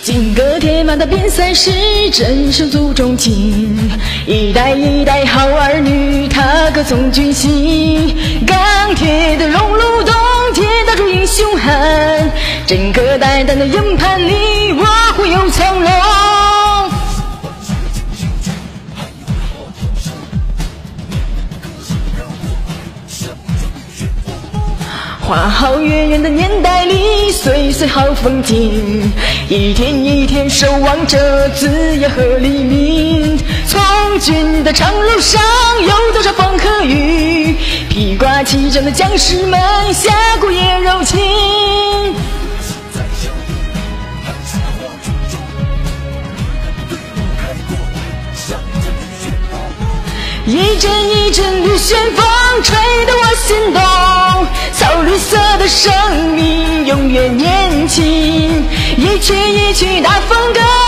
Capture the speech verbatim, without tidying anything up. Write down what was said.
金戈铁马的边塞时，真圣祖宗亲。一代一代好儿女，他歌颂军心。钢铁的熔炉洞，铁打出英雄汉。真格代代的营盘里，我会有从容。花好月圆的年代里，岁岁好风景，一天一天守望着子夜和黎明。从军的长路上有多少风和雨，披挂骑征的将士们下过也柔情。一阵一阵绿旋风吹得我心动，草绿色的生命永远年轻，一曲一曲大风歌